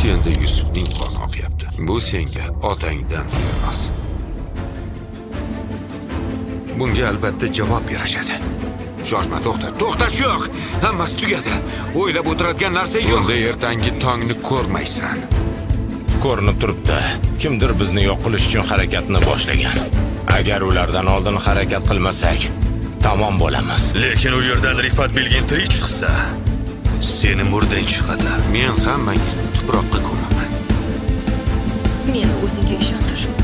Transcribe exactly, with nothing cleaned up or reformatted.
Senda Yusufning qoni oqyapti. Bu senga otangdan emas. Bunga albatta javob berishadi. Shoshma, to'xta. To'xtash yo'q. Hammasi tugadi. O'ylab o'tiradigan narsa yo'q. Bunda ertangi tongni ko'rmaysan. Ko'rinib turibdi. Kimdir bizni yo'q qilish uchun harakatni boshlagan. Agar ulardan oldin harakat qilmasak, tamom bo'lamiz. Lekin u yerdan Rifat Bilgin tirik chiqsa, seni murdang chiqadi. Men hammangizni tuproqqa ko'maman. Meni o'zingga ishontir.